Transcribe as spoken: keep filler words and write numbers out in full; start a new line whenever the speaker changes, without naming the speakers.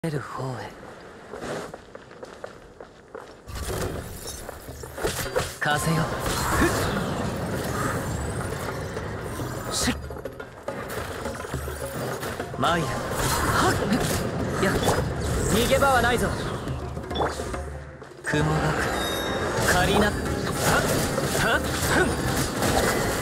出る方へ。風よ。ふっしっマイル。はっやっ逃げ場はないぞ。雲がくカリナ。はっはっふん